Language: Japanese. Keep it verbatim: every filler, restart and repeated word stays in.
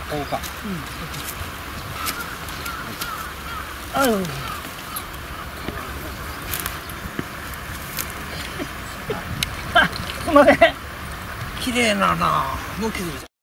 こうか。 うん。あう。すみません。 綺麗なな。もう削れた。